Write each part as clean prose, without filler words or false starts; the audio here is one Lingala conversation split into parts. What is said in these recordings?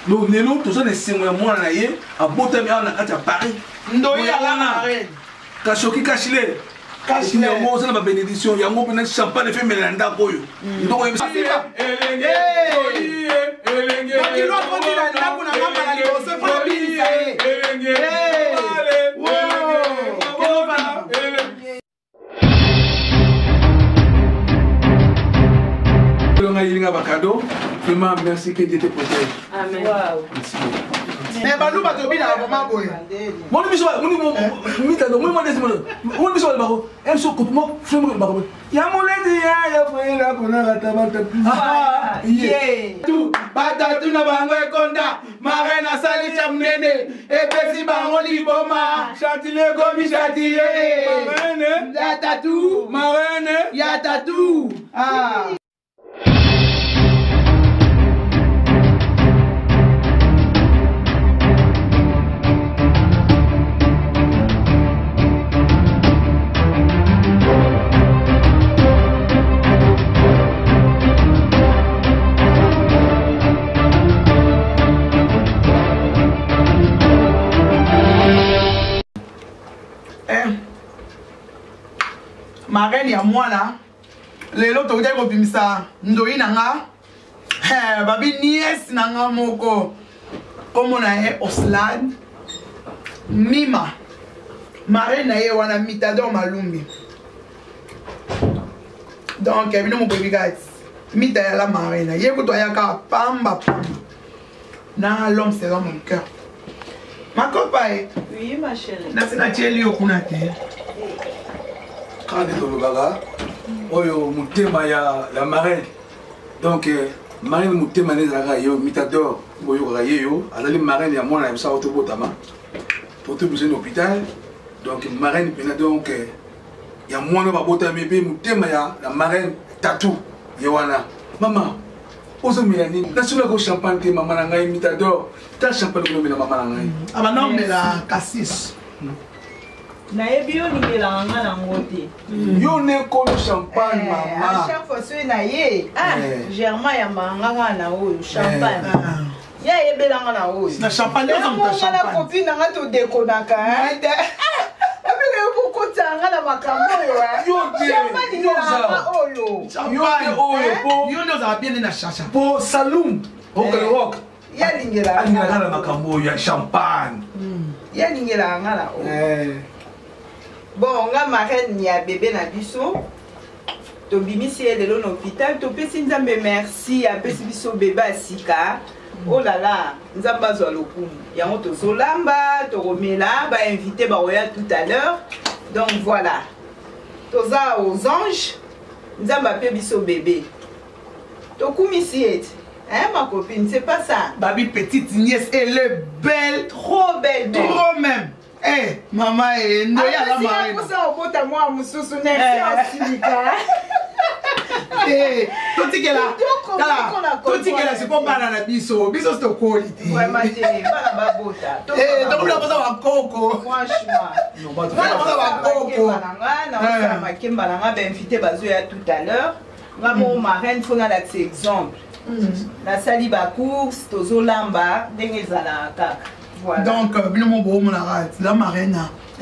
donc lelo toza na esengo ya mwana na ye abotami awa na kati ya Paris ndoyi ala marraine kashoki kashile yango oza na babénédiction yango mpena champagne efe emela na ndako oyo ndoko bakilo akoti na ndako na ngamba na liboso mpona bilisa ye Ilinga bakado, vraiment merci que Dieu te protège. Amen. Merci beaucoup. Mais balu bato bina vraiment boy. Mon biso, mon mita do, mon modeste mon biso bako. Em so ko mo film bako. Ya moledi ya fela kona ratabata. Ah, yeah. Tu bata tu na bango ekonda, marena sali chamnene, e pesi bango liboma, chatile gomi chatiye. Marene, ya tatu, marene, ya tatu. Ah. Marraine ya mwana lelo to ko bimisa ndoyi nanga babi nièce nanga moko comme on a Oslan Mima marraine na ye wana Mitador Malumbi donc bino mo baby guys mita ya la marraine ye ko to ya ka pamba na l'homme c'est dans mon cœur ma copain Oui ma chérie. na sina cheli okunate Quand on baga, oyo mutema ya marraine. Donc marraine mutema nezaka yo Mitador boyo ka yo, azali marraine ya mwana ya sa otobotama. Pour besoin d'hôpital. Donc marraine pena donc ya mwana ba botami pe mutema ya la marraine tatou yowana. Maman, ozo milani, nasula ko champagne te maman na ngai Mitador. Ta champagne ko na maman na ngai. aba non mais la cassis nayebi yo ningela nga na ngote yo ne ko champagne mama à chaque fois so na ye Germain ya manganga na oyo champagne ya yebelanga na oyo na champagne on ta champagne na copine nga to dekonaka abele yo kokotanga na makambo yo champagne yo ndo za bien na chacha po saloon rock ya lingela na makambo ya champagne ya lingela nga na oyo bon nga marraine ya bébé na biso tobimisi ye lelo na hôpital topesi nzambe merci apesi biso bébé asika oh là là nzambe azwa lokumu yango tozolamba tokomela bainvité baroya tout à l'heure donc voilà toza aux anges nzambe ape biso bébé tokumisi ete ma copine c'est pas ça babi petite nièce elle est belle trop belle trop même eh maman ndoyi ala marraine ça obota moi mususu na silika totikela c'est pas bana na biso c'est to quality vraiment te bana babota tokula posa bakoko franchement bana posa bakoko na makemba nanga bainvité bazoya tout à l'heure nga mo marraine fona l'accès exemple nasali bacourse tozolamba ndenge ezala kaka voilà. Donc bino mo bo mo la marraine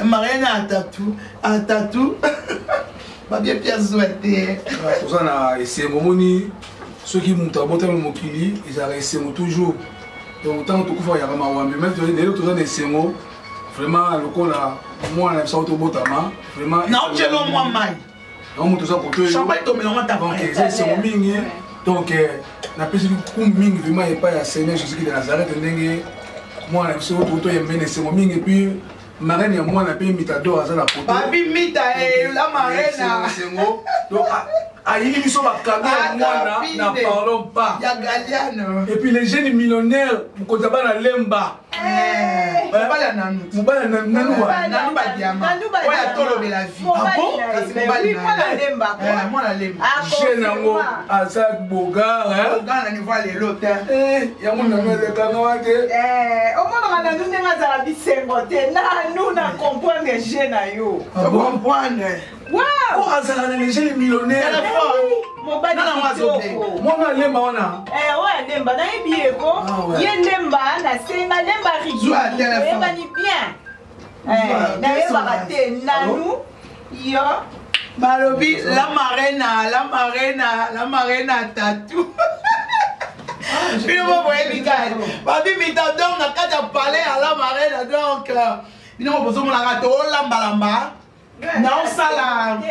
à tatou ba bien pièce souhaité toza na esengo moni soki mutu abotami mokili ezalaka esengo toujours donc ntango tokufa yaka mawambi même lelo toza na esengo vraiment lokola mwana na biso tobotama vraiment naocelo mwa mai yango moto oza koto champagne tomelanga donc eza esengo mingi donc napesi kumu mingi vraiment epai ya Seigneur Jésus-Christ de Nazareth ndenge mwana na biso toyembe na esengo mingi epuis marraine ya mwana pe Mitador aza na kote babi mita la marraine esengo donc ayili biso bakado ya mwana na parlons pas ya Galiano et puis les jeunes millionnaires mokonzi bana lemba mobali ya nanu mobali ya nanu wa nanu badiama oyo atolobela vie ah bon kasi mobali mwana lemba jeune yango aza bogara bogara na niveau ya lelo te yango nanu elekanga wa te omonaka nanu ndenge azala bisengo te nanu na comprendre je na yo comprendre po azala na legele millionnaire mobali kitoko mwana lemba wana oyo lemba nayebi yeko ye lemba nasenga lemba rigioyebani bien nayebaka te nanu yo balobi la marraine tatu bino boboyebi kaka babi mitador na kati ya palais ya la marraine donc bino bozomonaka tolambalamba naosala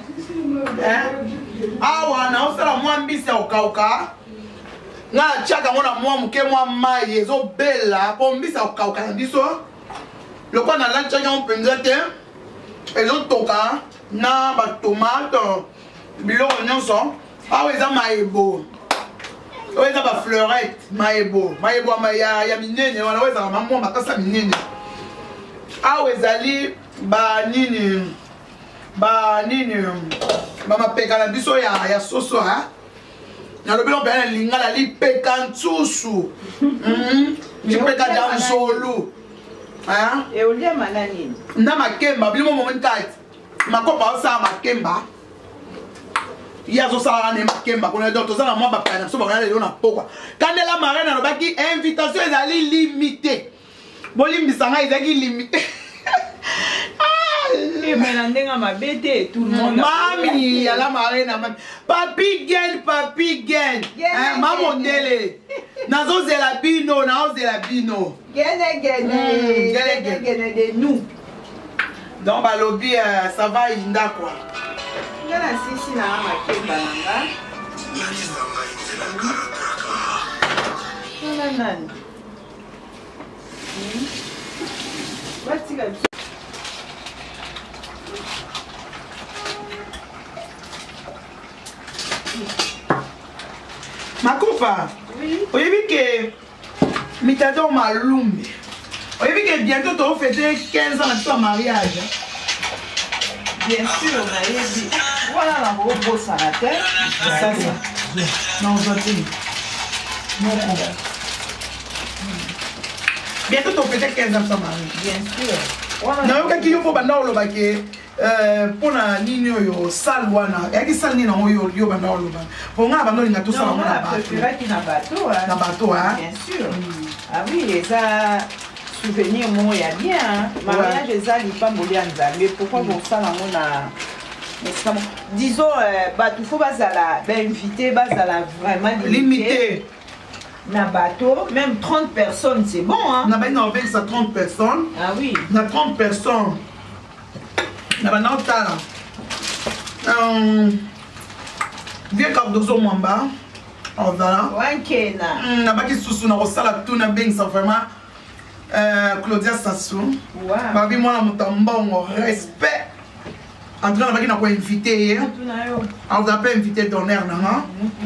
awa naosala mwa mbisi ya kokauka nga atiaka ngo na mwa moke mwa mai ezobela mpo mbisi ya kokauka na biso lokola nalatiaki yango mpenza te ezotoka na batomate biloko nyonso awa eza mayebo oyo eza bafleurette mayebo ya minene wana oyo ezalaka mamwa makasa minene awa ezali banini bamapeka na biso ya soso nalobi lo mpena lingala lipeka nsusu lipeka ja nzolu eoliama na nini na makemba bilimo momoni kati makopa osala makemba ye azosalaka ne makemba kuna donc toza na mwa bapaya na biso bakona lelo na pokwa kandela marraine alobaki invitation ezali limité bolimbisa ngai ezalaki limité na ndenge mabe te tout le monde mami ya la marraine mami papi gen mamondele nazozela bino gene de nous donc balobi ça va inda quoi nga na sisi na makemba nanga nani batika makopa oyebi ke mitador malumbi oyebi ke bientôt tofete 15 ans na biso ya mariage bien sûr nayebi wana na kobosana te sasa nazwa te moko bientôt tofete 15 ans sa mariage bien sûr nayokaki yo mpo banda olobake mpona nini oyo sale wana eyaki sale nini yango yo banda oloba mpo nga banda olinga tosala ngo na bato bien sûr ah oui eza souvenir moko ya bien mariage eza lipamboli ya nzambe pourquoi bosala ngo na disons bato fo bazala bainvité bazala vraiment limité na bateau même 30 personnes c'est bon hein na bani na obengisa 30 personnes ah oui na 30 personnes na bana otala vie cardozo mwamba ozala wankena na baki susu na kosala tu na bengisa vraiment Claudia Sassou babi mwana moto mbongo respect en tout cas na baki na koinvite ye ozala pe invité d'honneur nanga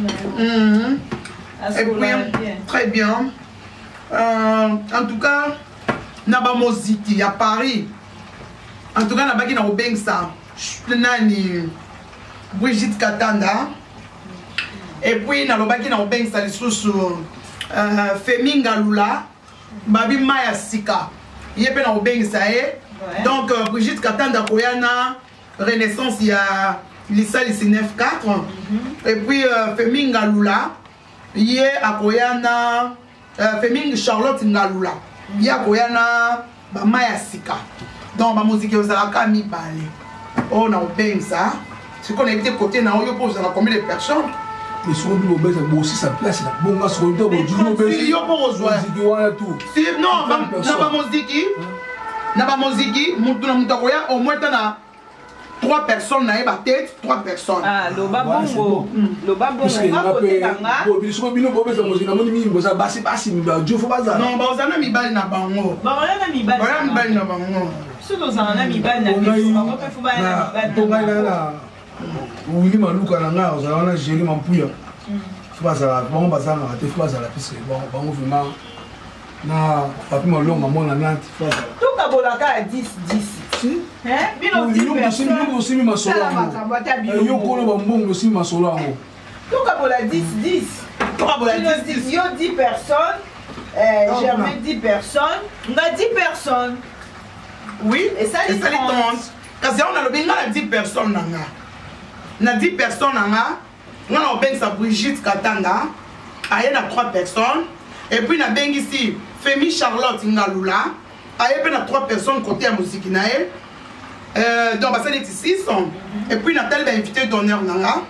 et puis très bien en tout cas na bamoziki ya Paris en tout cas na baki na kobengisa nani Brigitte Katanda et puis nalobaki na kobengisa lisusu Femi Ngalula babi Maya Sika ye mpe na kobengisa ye donc Brigitte Katanda koya na renaissance ya lisalisi 9-4 et puis Femi Ngalula ye akoya na Femi Charlotte Ngalula ye akoya na bamaya sika donc bamuziki ozalaka mibale oyo na obengisa sikoyo na yebi te kote na oyo mpo ozala combien de personnes mais soki obi obengisa bosi sa place na bonga soki te bojui yo mpo kozwa wana tu non na bamuziki mutu na mutu akoya au moins ta na 3 personnes na yeba tête 3 personnes ah loba bongo côté kanga biso bino bobeza moziki na moni mingi boza basi jo fo bazala non bazana mibali na bango bazana mibali na bango surtout bazana mibali na biso bango pe fo bazana mibali na wili maluka na nga ozala wana Jérémy Mampuya fo bazala bango bazana te fo bazala puisque bango vraiment na papi malonga mona nanti fata tuka bolaka à 10 10 hein bino 10 personnes osimi masolo yango yo kono bambongo osimi masolo yango tuka bola 10 10 tuka bola 10 yo 10 personnes Germain 10 personnes nga 10 personnes oui et ça les 30 kasi on a le binga na 10 personnes nanga na 10 personnes nanga on a ben sa Brigitte Katanga aye na 3 personnes et puis na bengi si Femi Charlotte Ngalula aye pe na 3 personnes côté à musique nae donc ça c'est 6 et puis Nathalie va invité d'honneur nanga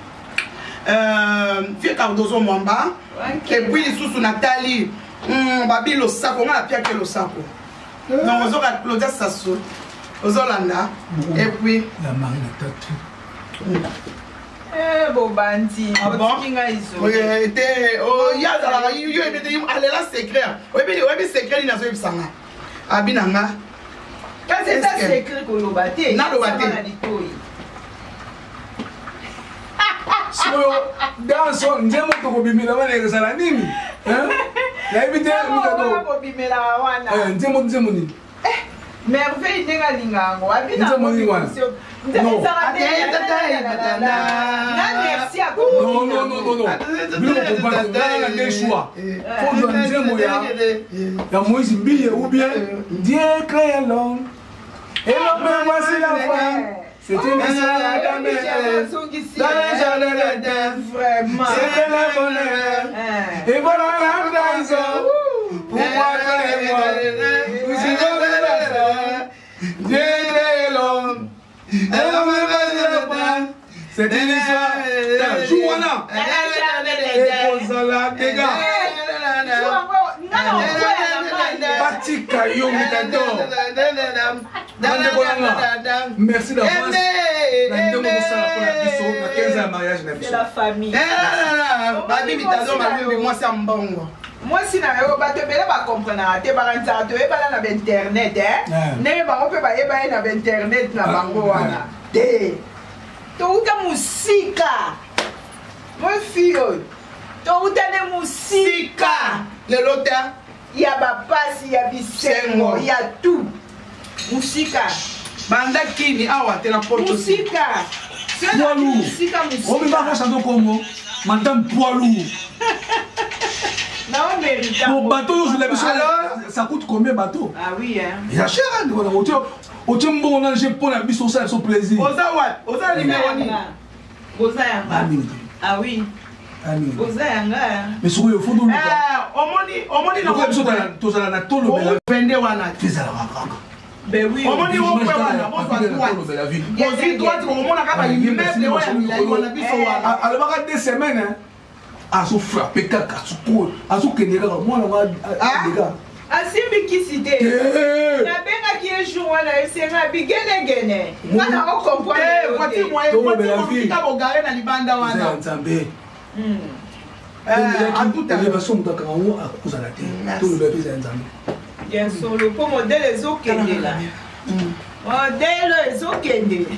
Fie Cardozo Mwamba et puis sous Nathalie babi lo sako on a pia que lo sako non on aura Claudia Sasso Ozolanda et puis la marine tatu Bobanti kinga iso était oh ya la yo ebete aller la secret oyebi secret ni nazo ebisanga abinanga quand c'est ça secret ko lobate na lobate so danso njemo to ko bimila wana ezala nini na ebite mutado ko bimela wana njemo ni merveille ndenga lingango abina njemo ni wana non merci à non bilo ko pas na le choix faut jouer njemo ya Moïse Mbiye ou bien Dieu crée l'homme et l'homme voici la femme. C'est une histoire d'amour. Vraiment. C'est le bonheur. Et voilà la trahison. Pourquoi créer-moi? Vous y voulez la faire. Dieu crée l'homme. Et l'homme va le prendre. C'est une histoire. Jouana. Et Kozala, les gars. Batika yo mitador. Merci d'avance. C'est la famille. Moi si na yo bato bela ba comprendre te ba ranta to e bala na internet ne ba ko pe ba e ba na internet na bango wana te to uta musika mon fille to uta ne musika le lota il y a ba pasi ya bisengo il y a tout musika banda kini awa te na porto musika poids lourd on peut pas chanter comme madame poids lourd non mérite pour bateau je l'ai vu ça coûte combien bateau ah oui hein il y a cher hein au timbo on a j'ai pour la biso ça son plaisir oza what oza numéro ni oza yanga ah oui oza yanga mais ce qu'il faut nous omoni na ko biso tozala na tolo bela vende wana fizala kaka ben oui omoni wo pe wana ozi droite omona ka ba immeuble wana milai wana biso wana alors ba 2 semaines hein a so frappé kaka suko a so kende kaka moi na dega asimbi kisite na benga ki jour wana esenga bigenegene ngana o comprendre kwati moye kwati ko gare na libanda wana nzambe tout à l'heure son mutaka ngo akuzala te tout le bébé nzambe bien sûr le pour modèle ezokende là modèle ezokende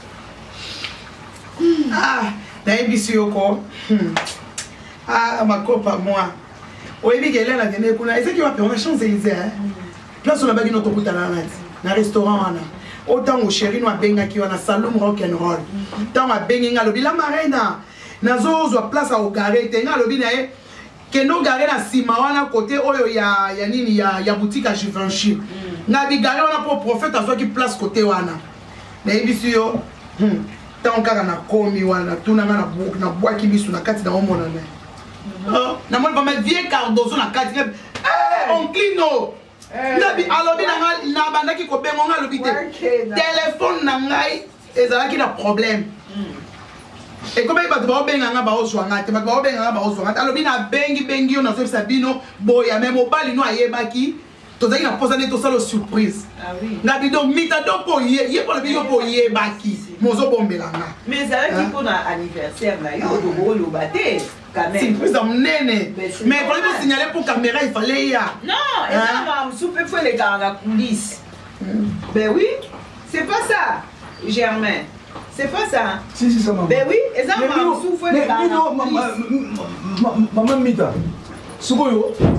na ebisi yoko ma copa moi oyebi kele na kende kuna ezaki wapi on a Champs-Élysées place on a bagi notre kutana na restaurant wana autant au chéri no abengaki wana salon rock and roll tant abengi ngalobi la marina nazozwa place au garé te ngalobi na ye keno garé na sima wana côté oyo ya nini ya boutique à Givenchy na bi garé wana pour prophète azwaki place côté wana na ebisi yo tant kaka na komi wana tunanga na bwaki biso na kati na omona na na moni ba vie Cardozo na kati onclino nabi alobi na bandaki ko bengo ngalobi te téléphone na ngai ezalaki na problème et comme bato ba obenga nga ba ozwanga te bato ba obenga nga ba ozwanga te alobi na bengi yo na so sabino boya même mobali no ayebaki tozaki na posa ne to sala surprise ah oui na bido mita do po ye po na bido po yebaki mozo bombela nga mais ezalaki pour na anniversaire na yo to lo baté quand même surprise amnene mais pour le signaler pour caméra il fallait ya non et là ma soupe faut les gars la coulisse ben oui c'est pas ça Germain c'est pas ça si ça maman ben oui et ça ma soupe faut les gars maman mita sukoyo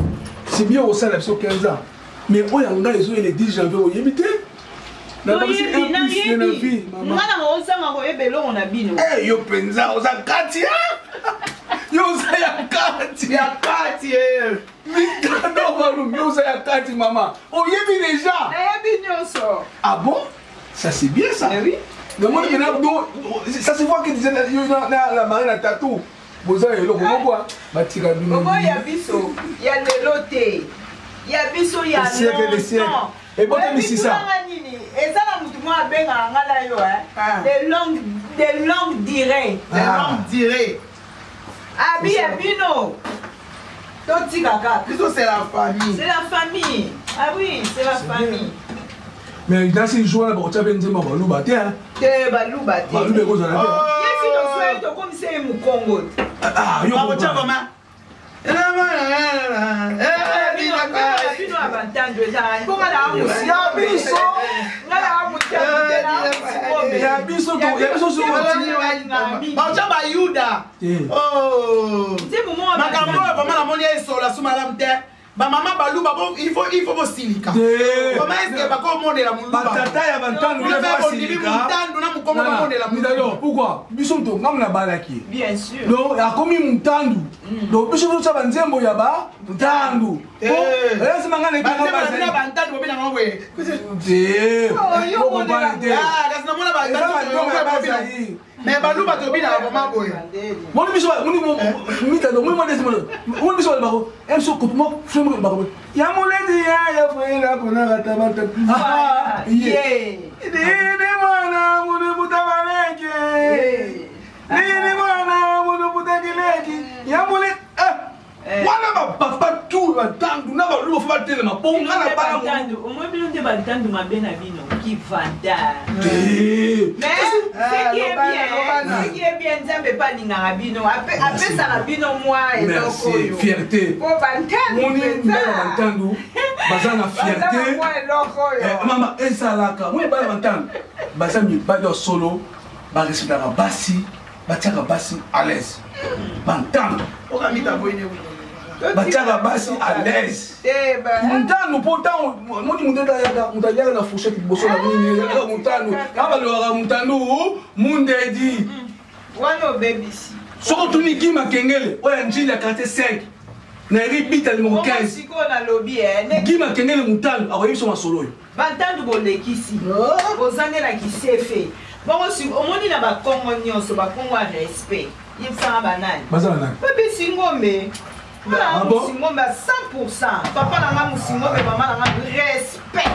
c'est bien au sein de 15 ans. Mais où il y a les 10 janvier, où il y a na basi impliqué na vie maman ngana osanga ko ebelo na bino eh yo penza oza kati yo oza ya kati mitano balu yo oza ya kati maman oh yebi déjà yebi nyonso ah bon ça c'est bien ça oui le monde maintenant ça se voit que disait la marine à tatou boza yelo quoi batika bino bobo ya biso ya lelote ya biso ya longtemps et bon c'est ça et ça la mutu moi benga ngala yo de longue durée abi ya bino toti kaka c'est la famille ah oui c'est la famille mais dans ces jours là tu as bien dit ma baluba te baluba ko za la yesi to soye to comme c'est mu Congo ah yo ko cha comment bino abantando ezala mpo ngala amusi ya biso baotia bayuda makambo oyo vraimen namoni esola so malamu te bamama baluba il faut bosilika koma eske bakomondela batata ya bantandu mutandu na mokongo bamondela alors pourquoi biso to ngamu na balaki bien sûr donc akomi mutandu donc biso to saba nzembo ya ba mutandu ese mangana na bantandu bobina ngwe yo comprendre kasi namona bantandu mais baluba tobina vraiment boye moni biso mitando moni modeste moni biso bako emso kutumo fremu bako ya moledi ya fera kona gatabata Nini mwana munu butabaleke Nini mwana munu butakileki ya moledi wana papa tout bantandu na baluba fa batelema bonga na bala bantandu omwe bino nde bantandu mabe na bino qui vanda mais ce qui est bien nzambe pa lingaka bino apesaka bino mwa eloko oyo fierté po bantandu moni mbala bantandu baza na fierté mama esalaka moni bala bantandu baza mibali ya solo barespectaka basi batiaka basi à l'aise bantandu okamita boyine batiaka basi à l'aise muntanu pourtant moni mutayaka na fourchette liboso na nini yaka muntanu abalobaka muntanu mundedi wana obebisi soko tuni gima kengele oyo njili ya quartier 5 na eri bita numéro 15 sikoyo nalobi gima kengele muntanu akoyebi so masolo oyo bantandu bolekisi bozangelaki sefe bongo omoni na bakongo nyonso bakongo ya respect yebisanga banani bazala nani babisi ngombe Papa Moussingombe à 100%. Papa n'a Moussingombe et maman n'a respect.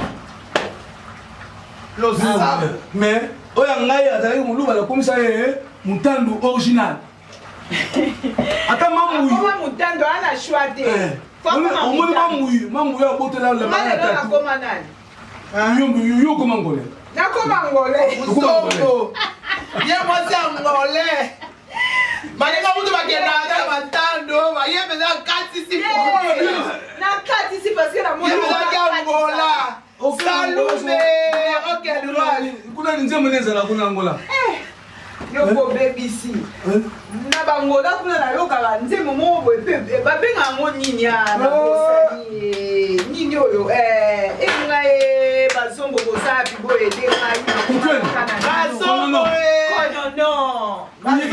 Mais, oya ngai azali muluba la comme ça mutandu original. Ata mamu. Comment mutandu ana choité. Omoni mamu ya botela la mama tatu. Comment nani? Yo comment ngolé. Na comment ngolé. Mutombo. Ye moza ngolé. Malenga mutu bakenda na batando, baye peza 4-6 na 4-6 parce que la moto ya Angola. Salume. OK, droit. Kuna nzembo nezala kuna Angola. Yo ko BBC. Na bangola kuna na yoka ba nzembo mo bo pe ba benga ngo nini ya na bosani. Nini oyo enga bazongo bosapi bo ede ngai. Bazongo non.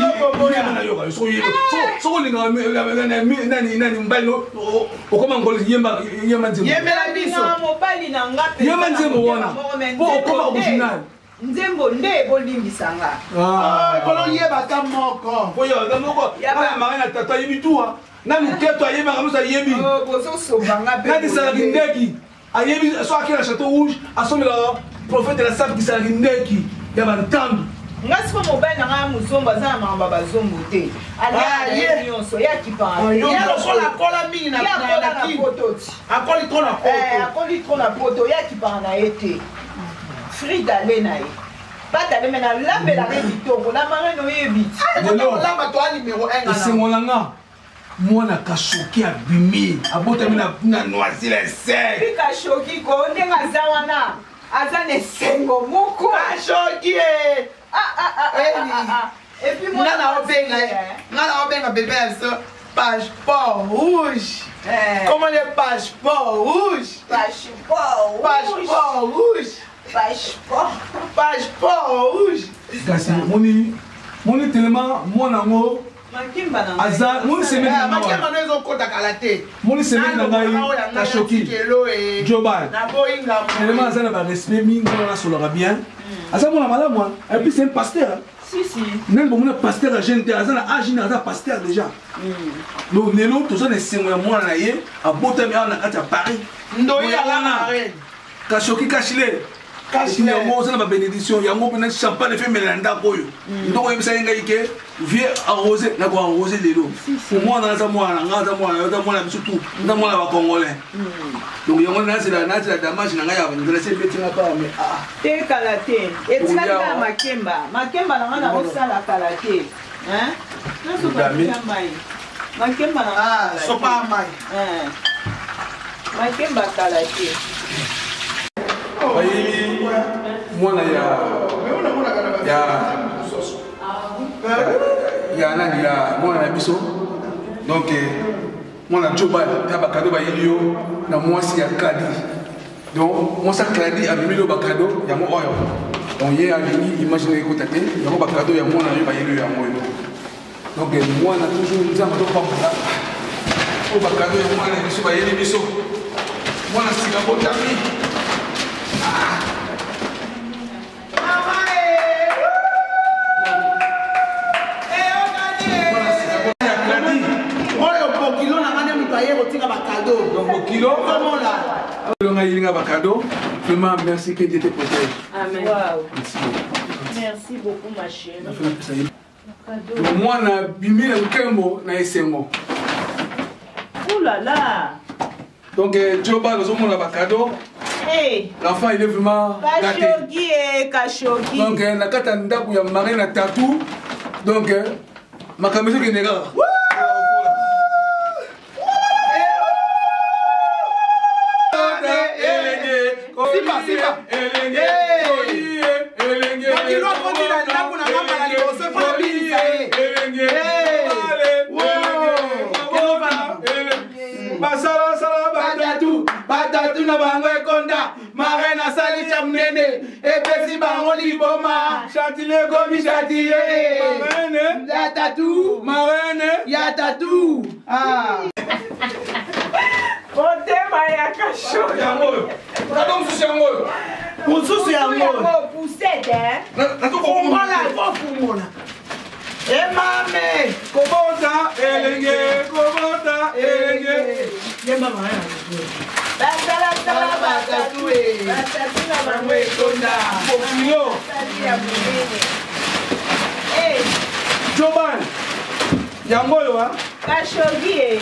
nani mbalo okoma ngoli yemba nzembo yemela biso mobali na ngape yemba nzembo wana po okoma original nzembo nde bolimbisanga kolo yeba ka moko oyo ka moko ala marina tata yibitua na luketo ayeba kamusa yebi bozo sobanga pe na disala kindeki ayebi so akira château rouge asomela prophète de la sape disala kindeki ya bantandu ngasi ko mobali na nga muzombo aza na makambo bazombo te aliye nyonso yakipanga akola mingi na poto akoli tro na poto yakipanga na ye te frida ale na ye batale me na lambelaka kitoko na marene oyebi lamba to a numéro 1 esengolanga mwana kashoki abimi abotami na noisile sec kashoki ko ndenge aza wana aza na esengo moko kashoki et puis moi ngana obenga bébé so Passeport rouge. Comment les passeports rouges? Passeport rouge. Passeport rouge. Passeport rouge. Kasi moni tellement mon amour. Aza moni semaine na moi. Makemba no ezokota kala te. Moni semaine na ngai ta choqué. Jobal. Na boinga. Tellement aza na ba respect mingi na solora bien. Aza mona malamu. Et puis c'est un pasteur. Si. Même pour mon pasteur à gente, aza na âge na aza pasteur déjà. Donc nelo to ça ne sengo moi na ye, a botami na kati ya Paris. Ndoyi ala na reine. Ka choqué kachile. Kachile mo ça na ba bénédiction, yango pena champagne fait melanda koyo. Ndoko yebisa ngai ke vieux arroser na ko arroser lelo. Pour moi na za moi na ngaza moi na surtout na moi ba congolais. Donc yango na c'est la damage na ngai ya ndela se betinga pa mais te kala te etikaka makemba na ngana osala kala te hein naso ba mai makemba na sopa mai makemba kala te mwana ya nani ya mwana na biso donc mwana Jobal ya bakado ba yelio na mwasi ya Kadi donc mwasi Kadi a mimilo bakado ya mo oyo donc ye a vini imaginer ko tate ya mo bakado ya mwana yo ba yelio ya moyo donc mwana toujours nzamba to pampa o bakado ya mwana biso ba yeli biso mwana sika botami Vraiment, merci que Dieu te protège. Amen. Wow. Merci beaucoup, ma chérie. Moi, na bimi na nkembo na esengo. Oh là là. Donc, Jobal, nous avons un cadeau. Hey. L'enfant, il est vraiment gâté. Kashogi. Donc, na kata ndaku ya marine na tatou. Donc, ma camisole qui est négale. Batatu na bango ekonda marraine asali chamnene epesi bango liboma chatile komi chatiye marraine ya tatu marraine ya tatu Otema ya kasho yango kado msusu yango mususu yango poussette fumola fumola emame kobota elenge yemba marraine batatu na bango ekonda pokilo Jobal yango yo ha kashogi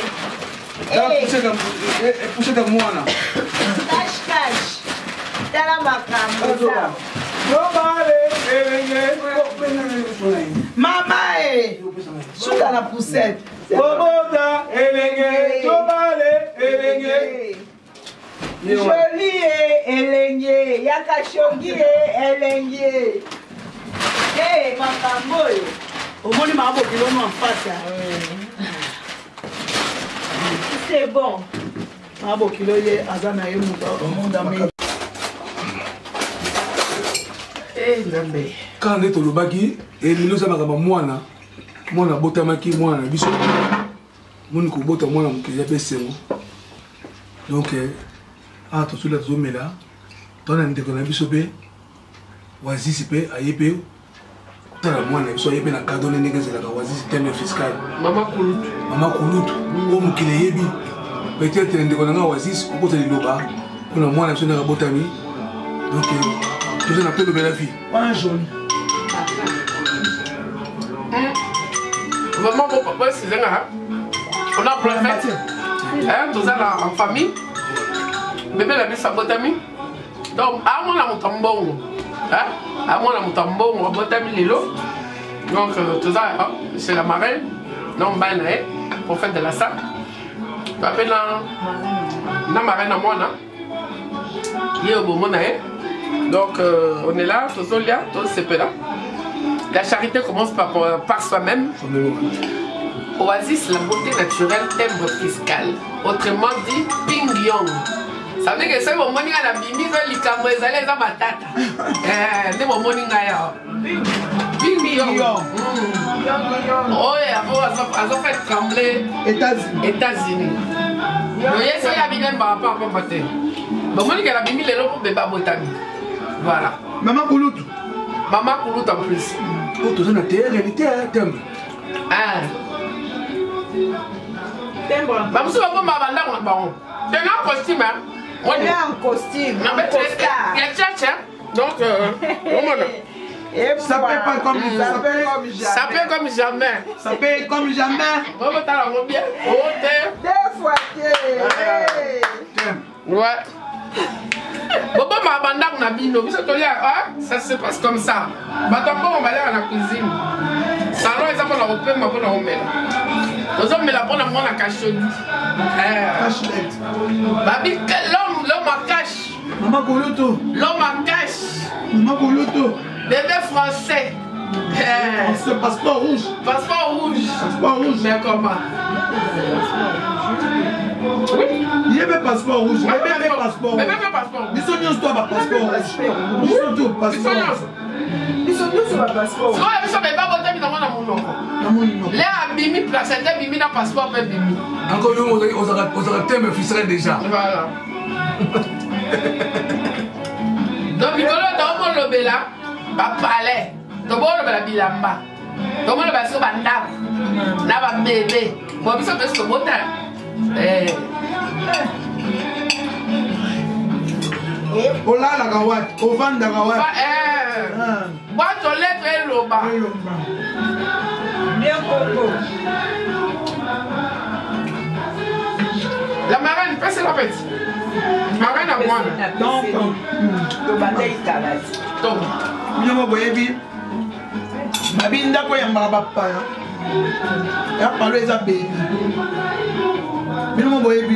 poussé de mwana cash tala makambo Jobal mama suka na poussette kobota elenge Jobal elenge Jolie elenge yakashogi elenge makambo yo omoni maabo kilono en face c'est bon maabo kilo ye azana ye munda me ngambe quand nde tolobaki elilo za makambo mwana botamaki mwana na biso moni kobota mwana mokili ya besengo donc tosula tozomela tona ndeko na biso mpe wazisi mpe aye mpe kotala mwana na biso aye mpe na kado nde ndenge ezelaka wazisi terme fiscal mama kulutu oyo mokili eyebi peut-être ndeko na nga wazisi okota liloba mpona mwana na biso ndenge abotami donc toza na mpe lobela vie wana joli Vraiment, mon papa, c'est ça. On a plein de tout ça en famille. Bébé la vie sabotami. Donc, à moi la mutambongo. À moi la mutambongo, botami lilo. Donc, tout ça, c'est la marraine. Non, banae, prophète de la salle. Tu appelles la marraine à moi, là. Il est au bon monae. Donc, on est là, tous là, tous ces peu là. La charité commence par soi-même. Oasis, la beauté naturelle, timbre fiscal. Autrement dit, Ping Yong. Ça veut dire que c'est mon morning à la bimi, les camerounais, les amatata. C'est mon morning à ya. Ping Yong. Oh, et après, ils ont fait trembler États-Unis. Voyez, ça y a bien par rapport à mon matin. Bon, moi, la bimi, les lopes, bébé, botami. Voilà. Maman Kouloutou. Maman Kouloutou en plus. Oh, tout ça, c'est la réalité, thème. Ah. Timbre. Bah, vous savez, on va vendre un baron. C'est un costume, hein. Il est en costume. Non, mais il y a tchatch, hein. Donc, Ça paie pas comme ça paie comme jamais. ça fait comme jamais. Ça paie comme jamais. On va t'en avoir bien. Oh, t'es. Deux fois Ouais. Bon, ma bande on a bino. Ça se passe comme ça. Bah, d'abord, on va aller à la cuisine. Salon, ils ont la repère, ma bonne remet. Nous hommes, mais la bonne amour, la cachette. Cachette. Babi, l'homme à cache. Maman Kouloutou. L'homme à cache. Maman Kouloutou. Bébé français. Ce passeport rouge. Passeport rouge. Passeport rouge. Mais comment? Oui. Il y avait passeport rouge. Il y avait passeport rouge. Bébé passeport. Ils sont tous toi passeport rouge. Ils sont tous passeport rouge. Ils sont tous sur le passeport. Non, ils sont pas votés dans mon nom. Les abimi placés, bimi dans passeport, mais bimi. Encore nous, on aura thème officiel déjà. Voilà. Donc, Nicolo, dans mon lobé là, va parler. Dans mon lobé la bilamba. Dans mon lobé sur bandab. Là, va bébé. Moi, je suis sur ce moteur. Ola la gawat. Ovan da gawat. Boîte aux lettres et l'oba. Bien coco. La marraine, passe la petite. Marraine à moi. Donc, le bataille talati. Donc, nous avons vu. Babi ndako ya mbaba ya. Ya palo eza baby. Nous avons vu.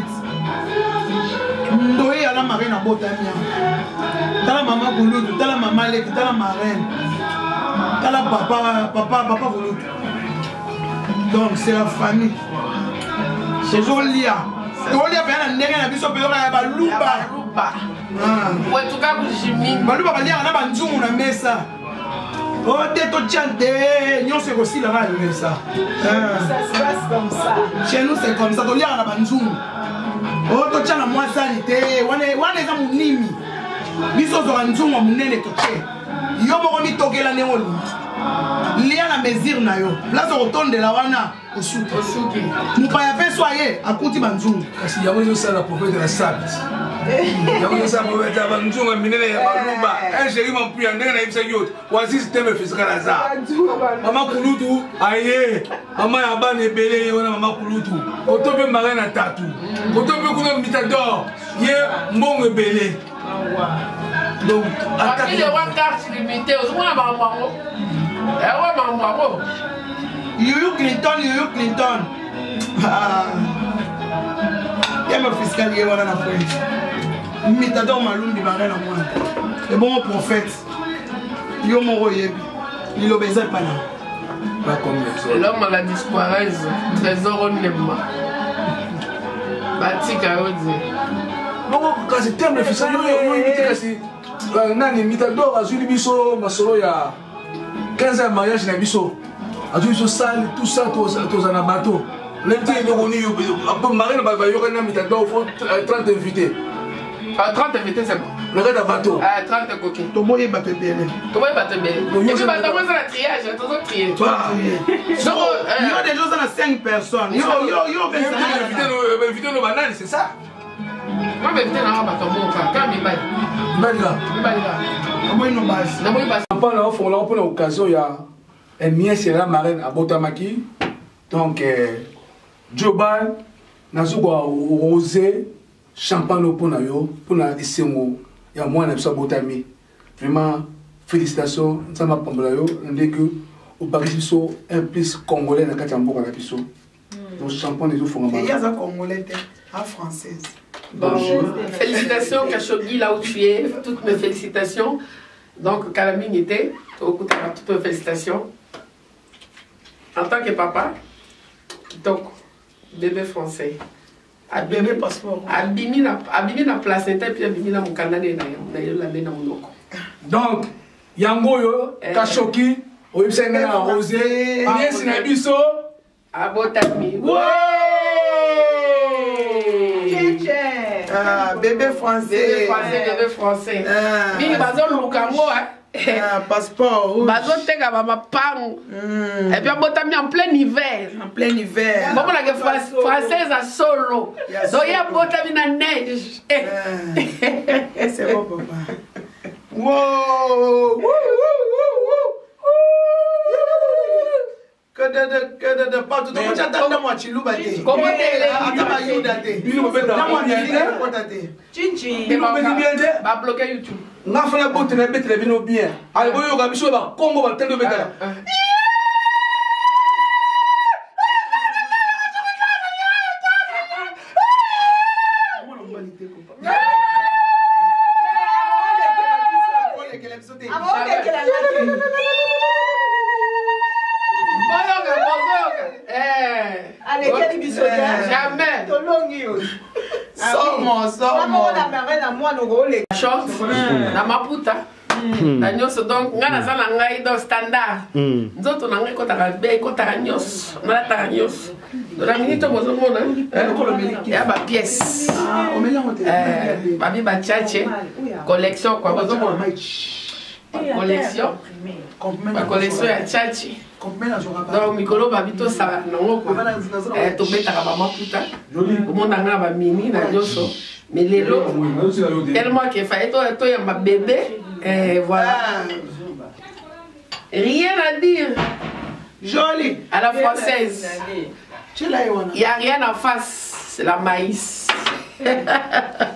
Ndoye ala marraine na botania. Tala maman Kouloutou, tala maman Leki, tala marraine. Tala papa Kouloutou. Donc c'est la famille. C'est Jolia. Jolia fait un ndenge na biso pelo ya baluba. ouais, tout cas, vous jimmy. Baluba balia na banzungu na mesa. Oh, t'es tout chanté, nous c'est aussi la radio ça. Ça se passe comme ça. Chez nous c'est comme ça, Jolia na banzungu. Oh, to chana moi sanité, wane za munimi. Biso zo nzungu munene to che. Yo moko mi tokela nengoli. Lia na mesure na yo. Place rotonde la wana osuki. Mupaya pe soye akuti banzungu. Kasi yango yo sala prophète de la sabbat. Yango yo sala prophète ya banzungu minene ya baluba. Un chéri mon puya ndenge na ibisa yo. Wasi système physical azar. Maman Kouloutou aye. Maman ya bana ebele wana maman Kouloutou. Otope marraine na tatu. Otope kuna mitador. Ye mbongo ebele. Donc, il y a une carte limitée. On a un Yoyo Clinton. Il y a un fiscal qui est là dans la Mitador Maloum marraine à moi. Le bon prophète. Yo moro yebi. Il obéissait pas là. Pas comme les l'homme à la disparesse. Trésor au Nema. Batika Odi. Non, quand c'est terme de fils, yo invité kasi. Nani Mitador azuli biso masolo ya 15 ans mariage na biso. Azuli biso salle tout ça tous en bateau. L'invité est revenu après marine ba yo kana Mitador faut 30 invités. 30 invités c'est bon. Le reste à bateau. 30 coquins. Toboye batebele. Toboye batebele. Et puis bah dans la triage, attention trier. Il y a des gens dans 5 personnes. Yo invité nos bananes, c'est ça? Moi mais invité na ba tombo quand mi bail. Pour l'occasion, il y a un mien, c'est la marraine à Botamaki. Donc, Joban, Nazuwa Rosé, champagne pour Nayo, pour la Dissengo, il y a moins de Botami. Vraiment, félicitations, ça m'a pas yo, on dit que au Paris, un plus congolais dans Katambo à la Piso. Donc, champagne des eaux font il y a un congolais à française. Bon, félicitations Khashoggi là où tu es, toutes mes félicitations. Donc Calamine était, toutes mes félicitations. En tant que papa, Donc, bébé français. Bébé passeport. Abimi na placenta puis abimi na mukanda na la monoko. Donc, yango yo kashoki oyebisanga na rosé niesi na biso abotami. Bébé français. Bébé français. Mingi bazo lukango passeport. Bazo teka mama pang. Et puis abotami en plein hiver. En plein hiver. Bon la française à solo. Donc il y a botami na neige. C'est bon papa. Wow! Que de partout. Donc tu attends moi tu louba te. Comment t'es là? Attends Yuda te. bino beta Moi te. Chichi. bino beti bien te Va bloquer YouTube. nga fana bote na betela bino bien ale boyoka biso ba kongo batendo betala Jamais. Short, na maputa. Na nyos donc ngana za na ngai do standard. Nzoto na ngai kotaka be kotaka nyos. Na ta nyos. Do la minute bozo mona. Ya ba pièce. Ba bi ba chache. Collection quoi bozo mona. Collection. Ba collection ya chache. Donc mikolo ba bito sa nango quoi. To betaka ba maputa. Au monde nga ba mini na nyoso. Mais les lots, tellement qu'il fallait toi ma bébé, et voilà. Rien à dire. Joli. À la française. Il n'y a rien en face, c'est la maïs.